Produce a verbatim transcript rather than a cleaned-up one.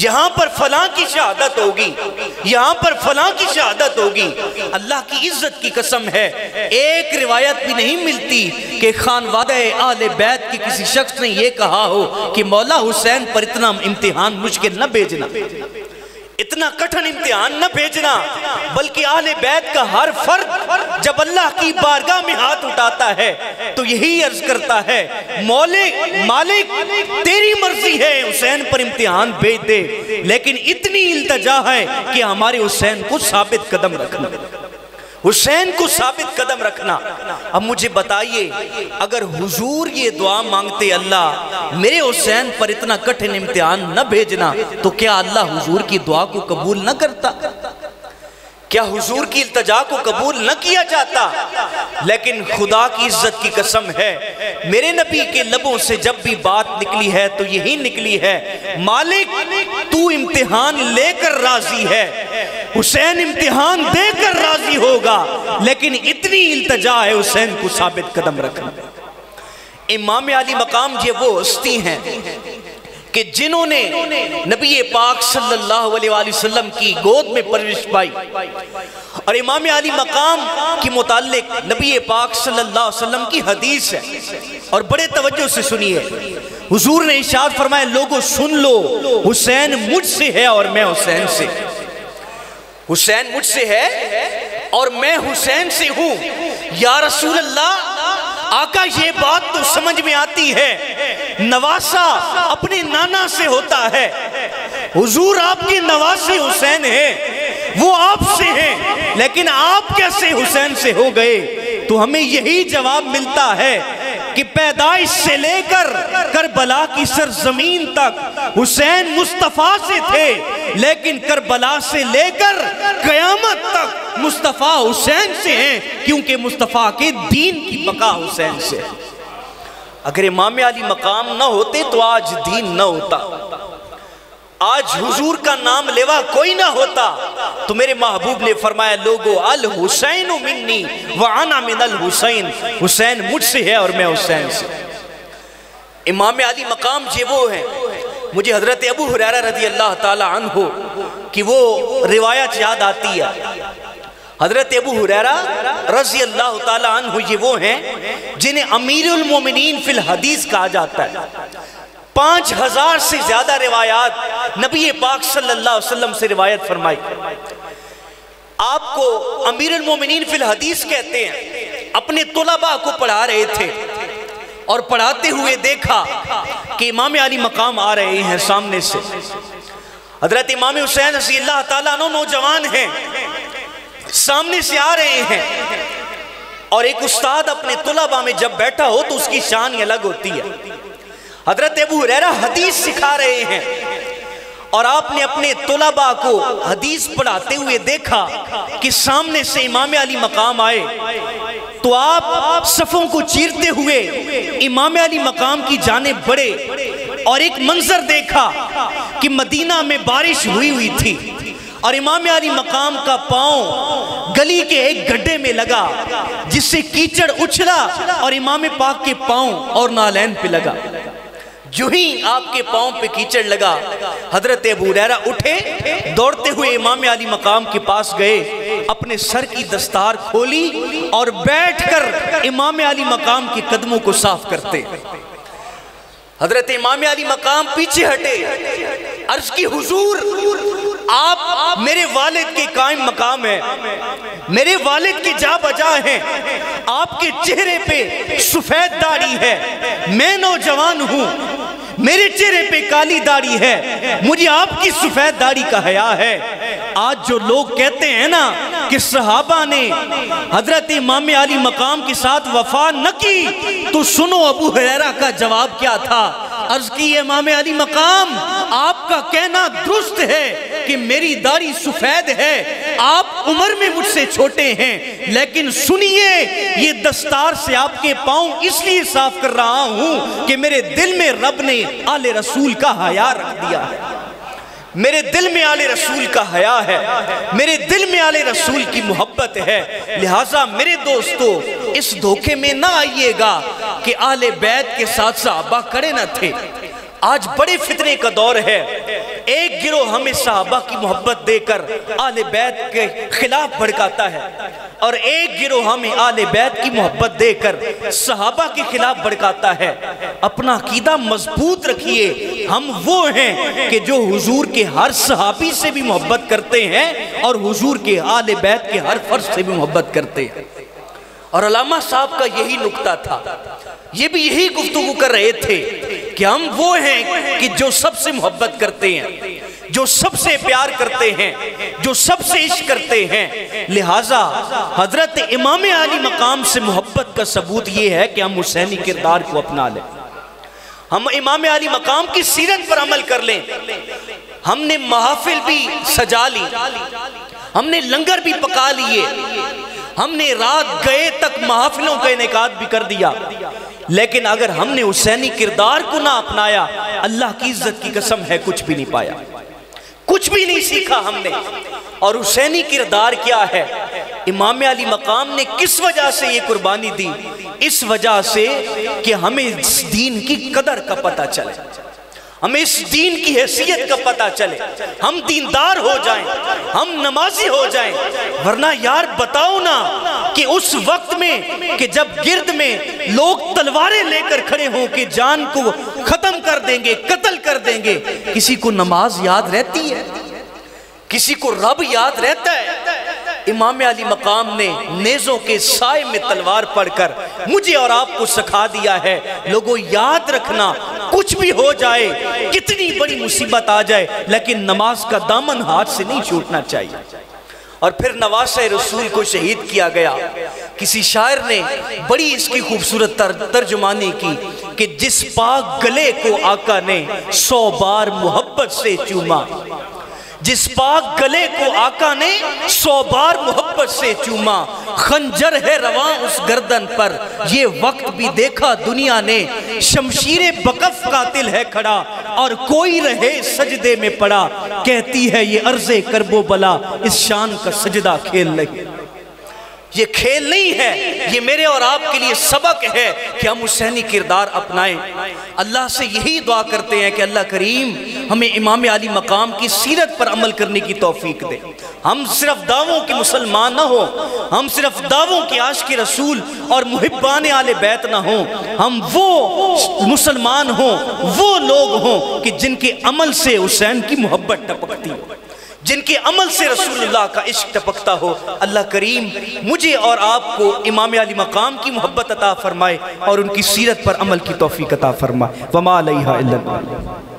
یہاں پر فلاں کی شہادت ہوگی، یہاں پر فلاں کی شہادت ہوگی۔ اللہ کی عزت کی قسم ہے، ایک روایت بھی نہیں ملتی کہ خانوادہ آل بیت کی کسی شخص نے یہ کہا ہو کہ مولا حسین پر اتنا امتحان مشکل نہ بھیجنا، اتنا کٹھن امتحان نہ بھیجنا، بلکہ آل بیت کا ہر فرد جب اللہ کی بارگاہ میں ہاتھ اٹھاتا ہے تو یہی عرض کرتا ہے، مالک مالک تیری مرضی ہے حسین پر امتحان بھیج دے، لیکن اتنی التجا ہے کہ ہمارے حسین کو ثابت قدم رکھنا، حسین کو ثابت قدم رکھنا۔ اب مجھے بتائیے، اگر حضور یہ دعا مانگتے اللہ میرے حسین پر اتنا کٹھن امتحان نہ بھیجنا، تو کیا اللہ حضور کی دعا کو قبول نہ کرتا؟ کیا حضور کی التجا کو قبول نہ کیا جاتا؟ لیکن خدا کی عزت کی قسم ہے، میرے نبی کے لبوں سے جب بھی بات نکلی ہے تو یہی نکلی ہے، مالک تو امتحان لے کر راضی ہے، حسین امتحان دے کر راضی ہوگا، لیکن اتنی التجا ہے حسین کو ثابت قدم رکھنا۔ امام علی مقام یہ وہ ہستی ہیں کہ جنہوں نے نبی پاک صلی اللہ علیہ وآلہ وسلم کی گود میں پرورش پائی، اور امام علی مقام کی متعلق نبی پاک صلی اللہ علیہ وسلم کی حدیث ہے، اور بڑے توجہ سے سنیے۔ حضور نے ارشاد فرمایا، لوگوں سن لو، حسین مجھ سے ہے اور میں حسین سے، حسین مجھ سے ہے اور میں حسین سے ہوں۔ یا رسول اللہ، آقا یہ بات تو سمجھ میں آتی ہے، نواسہ اپنے نانا سے ہوتا ہے، حضور آپ کے نواسے حسین ہیں، وہ آپ سے ہیں، لیکن آپ کیسے حسین سے ہو گئے؟ تو ہمیں یہی جواب ملتا ہے کہ پیدائش سے لے کر کربلا کی سرزمین تک حسین مصطفیٰ سے تھے، لیکن کربلا سے لے کر قیامت تک مصطفیٰ حسین سے ہیں، کیونکہ مصطفیٰ کے دین کی بقا حسین سے ہے۔ اگر امام علی مقام نہ ہوتے تو آج دین نہ ہوتا، آج حضور کا نام لیوا کوئی نہ ہوتا۔ تو میرے محبوب نے فرمایا، لوگو الحسین منی وانا من الحسین، حسین مجھ سے ہے اور میں حسین سے۔ امام علی مقام یہ وہ ہیں، مجھے حضرت ابو ہریرہ رضی اللہ تعالی عنہ کی وہ روایت یاد آتی ہے۔ حضرت ابو ہریرہ رضی اللہ تعالی عنہ یہ وہ ہیں جنہیں امیر المومنین فی الحدیث کہا جاتا ہے۔ پانچ ہزار سے زیادہ روایات نبی پاک صلی اللہ علیہ وسلم سے روایت فرمائی۔ آپ کو امیر المومنین فی الحدیث کہتے ہیں۔ اپنے طلباء کو پڑھا رہے تھے اور پڑھاتے ہوئے دیکھا کہ امام علی مقام آ رہے ہیں سامنے سے۔ حضرت امام حسین رضی اللہ تعالیٰ عنہ نوجوان ہیں، سامنے سے آ رہے ہیں، اور ایک استاد اپنے طلباء میں جب بیٹھا ہو تو اس کی شان الگ ہوتی ہے۔ حضرت ابو ہریرہ حدیث سکھا رہے ہیں، اور آپ نے اپنے طلباء کو حدیث پڑھاتے ہوئے دیکھا کہ سامنے سے امام علی مقام آئے، تو آپ صفوں کو چیرتے ہوئے امام علی مقام کی جانب بڑھے، اور ایک منظر دیکھا کہ مدینہ میں بارش ہوئی ہوئی تھی، اور امام علی مقام کا پاؤں گلی کے ایک گڈھے میں لگا، جس سے کیچڑ اچھلا اور امام پاک کے پاؤں اور نالین پہ لگا۔ جو ہی آپ کے پاؤں پہ کیچڑ لگا، حضرت ابو ہریرہ اٹھے، دوڑتے ہوئے امام علی مقام کے پاس گئے، اپنے سر کی دستار کھولی اور بیٹھ کر امام علی مقام کے قدموں کو صاف کرتے۔ حضرت امام علی مقام پیچھے ہٹے، عرض کی، حضور آپ میرے والد کے قائم مقام ہیں، میرے والد کے جا بجا ہیں، آپ کے چہرے پہ سفید داڑھی ہے، میں نوجوان ہوں، میرے چہرے پہ کالی داڑھی ہے، مجھے آپ کی سفید داڑھی کا حیا ہے۔ آج جو لوگ کہتے ہیں نا کہ صحابہ نے حضرت امام علی مقام کے ساتھ وفا نہ کی، تو سنو ابو ہریرہ کا جواب کیا تھا۔ عرض کی، امام علی مقام، آپ کا کہنا درست ہے کہ میری داڑھی سفید ہے، آپ عمر میں مجھ سے چھوٹے ہیں، لیکن سنیے، یہ دستار سے آپ کے پاؤں اس لیے صاف کر رہا ہوں کہ میرے دل میں رب نے آل رسول کا حیا رکھ دیا ہے، میرے دل میں آل رسول کا حیا ہے، میرے دل میں آل رسول کی محبت ہے۔ لہٰذا میرے دوستو، اس دھوکے میں نہ آئیے گا کہ آل بیت کے ساتھ صحابہ کھڑے نہ تھے۔ آج بڑے فتنے کا دور ہے، ایک گروہ ہمیں صحابہ کی محبت دے کر آل بیت کے خلاف بھڑکاتا ہے، اور ایک گروہ ہمیں آل بیت کی محبت دے کر صحابہ کے خلاف بھڑکاتا ہے۔ اپنا عقیدہ مضبوط رکھیے، ہم وہ ہیں کہ جو حضور کے ہر صحابی سے بھی محبت کرتے ہیں اور حضور کے آل بیت کے ہر فرد سے بھی محبت کرتے ہیں۔ اور علامہ صاحب کا یہی نکتہ تھا، یہ بھی یہی گفتگو کر رہے تھے کہ ہم وہ ہیں کہ جو سب سے محبت کرتے ہیں، جو سب سے پیار کرتے ہیں، جو سب سے عشق کرتے ہیں۔ لہٰذا حضرت امام علی مقام سے محبت کا ثبوت یہ ہے کہ ہم حسینی کردار کو اپنا لیں، ہم امام علی مقام کی سیرت پر عمل کر لیں۔ ہم نے محافل بھی سجا لی، ہم نے لنگر بھی پکا لیے، ہم نے رات گئے تک محافلوں کا انعقاد بھی کر دیا، لیکن اگر ہم نے حسینی کردار کو نہ اپنایا، اللہ کی عزت کی قسم ہے کچھ بھی نہیں پایا، کچھ بھی نہیں سیکھا ہم نے۔ اور حسینی کردار کیا ہے؟ امام علی مقام نے کس وجہ سے یہ قربانی دی؟ اس وجہ سے کہ ہمیں اس دین کی قدر کا پتہ چلے، ہمیں اس دین کی حیثیت کا پتہ چلے، ہم دیندار ہو جائیں، ہم نمازی ہو جائیں۔ ورنہ یار بتاؤ نا کہ اس وقت میں کہ جب گرد میں لوگ تلواریں لے کر کھڑے ہوں کہ جان کو ختم کر دیں گے، قتل کر دیں گے، کسی کو نماز یاد رہتی ہے؟ کسی کو رب یاد رہتا ہے؟ امام علی مقام نے نیزوں کے سائے میں تلوار پڑھ کر مجھے اور آپ کو سکھا دیا ہے، لوگوں یاد رکھنا، کچھ بھی ہو جائے، کتنی بڑی مصیبت آ جائے، لیکن نماز کا دامن ہاتھ سے نہیں چھوٹنا چاہیے۔ اور پھر نواسہ رسول کو شہید کیا گیا۔ کسی شاعر نے بڑی اس کی خوبصورت ترجمانی کی کہ جس پاک گلے کو آقا نے سو بار محبت سے چوما، جس پاک گلے کو آقا نے سو بار محبت سے چوما، خنجر ہے رواں اس گردن پر، یہ وقت بھی دیکھا دنیا نے، شمشیر بقف قاتل ہے کھڑا، اور کوئی رہے سجدے میں پڑا، کہتی ہے یہ عرض کرب و بلا، اس شان کا سجدہ کھیل نہیں۔ یہ کھیل نہیں ہے، یہ میرے اور آپ کے لیے سبق ہے کہ ہم حسینی کردار اپنائیں۔ اللہ سے یہی دعا کرتے ہیں کہ اللہ کریم ہمیں امام علی مقام کی سیرت پر عمل کرنے کی توفیق دے۔ ہم صرف دعووں کے مسلمان نہ ہوں، ہم صرف دعووں کے عاشق رسول اور محبان آل بیت نہ ہوں، ہم وہ مسلمان ہوں، وہ لوگ ہوں کہ جن کے عمل سے حسین کی محبت ٹپکتی ہو، جن کے عمل سے رسول اللہ کا عشق ٹپکتا ہو۔ اللہ کریم مجھے اور آپ کو امام علی مقام کی محبت عطا فرمائے اور ان کی سیرت پر عمل کی توفیق عطا فرمائے۔ وما علیہ الا اللہ۔